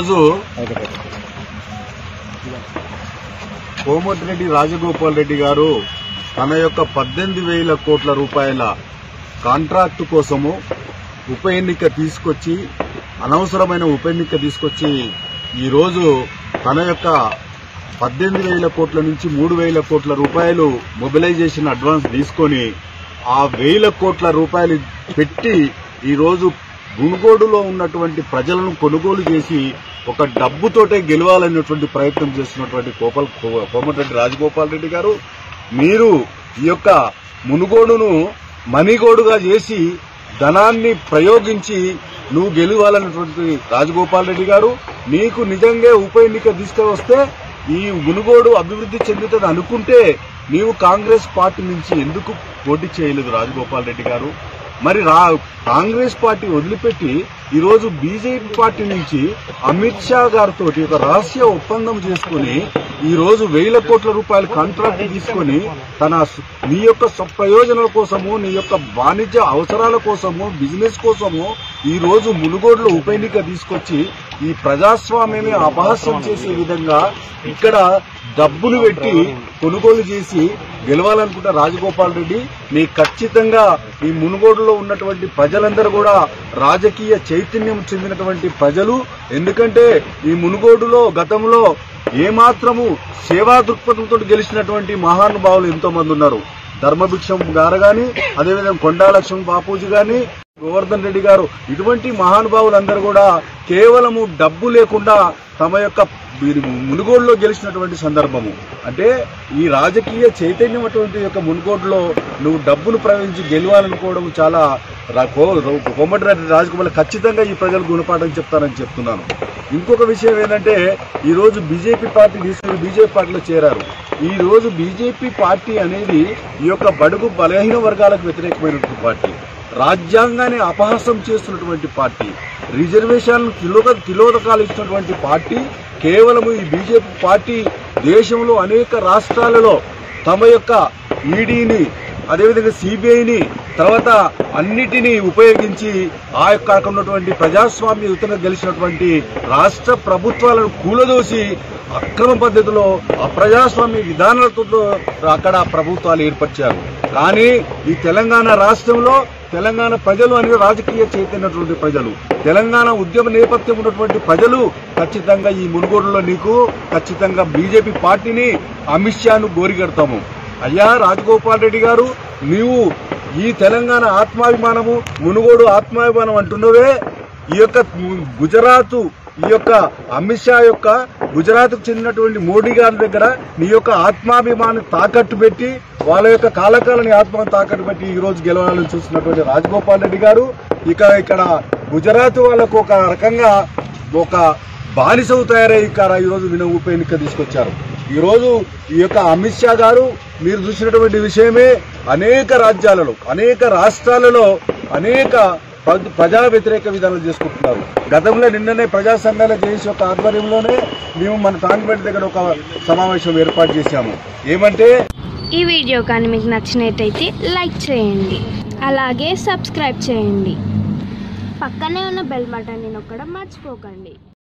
ఈరోజు కోమటిరెడ్డి రాజగోపాల్ రెడ్డి గారు తన యొక్క 18,000 కోట్ల రూపాయల కాంట్రాక్టు కోసము ఉప ఎన్నిక తీసుకొచ్చి అనవసరమైన ఉప ఎన్నిక తీసుకొచ్చి ఈరోజు తన యొక్క 18,000 కోట్ల నుంచి 3,000 కోట్ల రూపాయలు మొబిలైజేషన్ అడ్వాన్స్ తీసుకొని ఆ 1,000 కోట్ల రూపాయలు పెట్టి ఈరోజు గునుగోడులో ఉన్నటువంటి ప్రజలను కొనుగోలు చేసి ఒక డబ్బుతోటే గెలవాలనేటువంటి ప్రయత్నం చేస్తున్నటువంటి కోమటిరెడ్డి రాజగోపాల్ రెడ్డి గారు, మీరు ఈ యొక్క మునుగోడును మణిగోడుగా చేసి ధనాన్ని ప్రయోగించి నువ్వు గెలవాలన్నటువంటి రాజగోపాల్ రెడ్డి గారు, నీకు నిజంగా ఉప ఎన్నిక తీసుకువస్తే ఈ మునుగోడు అభివృద్ధి చెందుతుంది అనుకుంటే నీవు కాంగ్రెస్ పార్టీ నుంచి ఎందుకు పోటీ చేయలేదు రాజగోపాల్ రెడ్డి గారు? మరి కాంగ్రెస్ పార్టీ వదిలిపెట్టి ఈరోజు బీజేపీ పార్టీ నుంచి అమిత్ షా గారితో ఒక రహస్య ఒప్పందం చేసుకుని ఈరోజు 1,000 కోట్ల రూపాయల కాంట్రాక్ట్ తీసుకుని నీ యొక్క ప్రయోజనాల కోసము, నీ యొక్క వాణిజ్య అవసరాల కోసము, బిజినెస్ కోసము ఈరోజు మునుగోడులో ఉప ఎన్నిక తీసుకొచ్చి ఈ ప్రజాస్వామ్యాన్ని అపహాస్యం చేసే విధంగా ఇక్కడ డబ్బులు పెట్టి కొనుగోలు చేసి గెలవాలనుకుంటే రాజగోపాల్ రెడ్డి, నీ ఖచ్చితంగా ఈ మునుగోడులో ఉన్నటువంటి ప్రజలందరూ కూడా రాజకీయ చైతన్యం చెందినటువంటి ప్రజలు. ఎందుకంటే ఈ మునుగోడులో గతంలో ఏమాత్రము సేవా దృక్పథంతో గెలిచినటువంటి మహానుభావులు ఎంతో మంది ఉన్నారు. ధర్మభిక్షం గారు గాని, అదేవిధంగా కొండా లక్ష్మణ్ బాపూజీ గాని, గోవర్ధన్ రెడ్డి గారు, ఇటువంటి మహానుభావులందరూ కూడా కేవలము డబ్బు లేకుండా తమ యొక్క మునుగోడులో గెలిచినటువంటి సందర్భము. అంటే ఈ రాజకీయ చైతన్యం అటువంటి యొక్క మునుగోడులో నువ్వు డబ్బును ప్రవహించి గెలవాలనుకోవడం చాలా కోమటిరెడ్డి రాజగోపాల్ ఖచ్చితంగా ఈ ప్రజలు గుణపాఠం చెప్తారని చెప్తున్నాను. ఇంకొక విషయం ఏంటంటే ఈరోజు బీజేపీ పార్టీ తీసుకుని బీజేపీ పార్టీలో చేరారు. ఈ రోజు బీజేపీ పార్టీ అనేది ఈ యొక్క బడుగు బలహీన వర్గాలకు వ్యతిరేకమైనటువంటి పార్టీ, రాజ్యాంగాన్ని అపహాసం చేస్తున్నటువంటి పార్టీ, రిజర్వేషన్లను తిలోదకాలు ఇస్తున్నటువంటి పార్టీ. కేవలము ఈ బీజేపీ పార్టీ దేశంలో అనేక రాష్ట్రాలలో తమ యొక్క ఈడీని, అదేవిధంగా సిబిఐని, తర్వాత అన్నిటినీ ఉపయోగించి ఆ యొక్క అక్కడ ఉన్నటువంటి ప్రజాస్వామ్యయుతంగా గెలిచినటువంటి రాష్ట్ర ప్రభుత్వాలను కూలదోసి అక్రమ పద్ధతిలో అప్రజాస్వామ్య విధానాలతో అక్కడ ప్రభుత్వాలు ఏర్పరిచారు. కానీ ఈ తెలంగాణ రాష్ట్రంలో తెలంగాణ ప్రజలు అనేది రాజకీయ చైతన్యటువంటి ప్రజలు, తెలంగాణ ఉద్యమ నేపథ్యం ఉన్నటువంటి ప్రజలు ఖచ్చితంగా ఈ మునుగోడులో నీకు ఖచ్చితంగా బీజేపీ పార్టీని, అమిత్ షాను గోరిగడతాము. అయ్యా రాజగోపాల్ రెడ్డి గారు, నీవు ఈ తెలంగాణ ఆత్మాభిమానము, మునుగోడు ఆత్మాభిమానం అంటున్నవే, ఈ యొక్క గుజరాత్, ఈ యొక్క అమిత్ షా యొక్క గుజరాత్కు చెందినటువంటి మోడీ గారి దగ్గర నీ యొక్క ఆత్మాభిమానం తాకట్టు పెట్టి, వాళ్ళ యొక్క కాలకాలని ఆత్మను తాకట్టు పెట్టి ఈ రోజు గెలవాలని చూస్తున్నటువంటి రాజగోపాల్ రెడ్డి గారు, ఇక్కడ గుజరాత్ వాళ్ళకు ఒక రకంగా ఒక బానిసవు తయారై ఈరోజు ఉప ఎన్నిక తీసుకొచ్చారు. ఈరోజు ఈ యొక్క అమిత్ షా గారు, మీరు చూసినటువంటి విషయమే, అనేక రాజ్యాలలో, అనేక రాష్ట్రాలలో అనేక ప్రజా వ్యతిరేక విధానాలు చేసుకుంటున్నారు. గతంలో నిన్ననే ప్రజా సంఘాల జేఏసీ యొక్క ఆధ్వర్యంలోనే మేము మన తాండపేట దగ్గర ఒక సమావేశం ఏర్పాటు చేశాము. ఏమంటే ఈ వీడియో కానీ మీకు నచ్చినట్టయితే లైక్ చేయండి, అలాగే సబ్స్క్రైబ్ చేయండి, పక్కనే ఉన్న బెల్ బటన్ని నొక్కడం మర్చిపోకండి.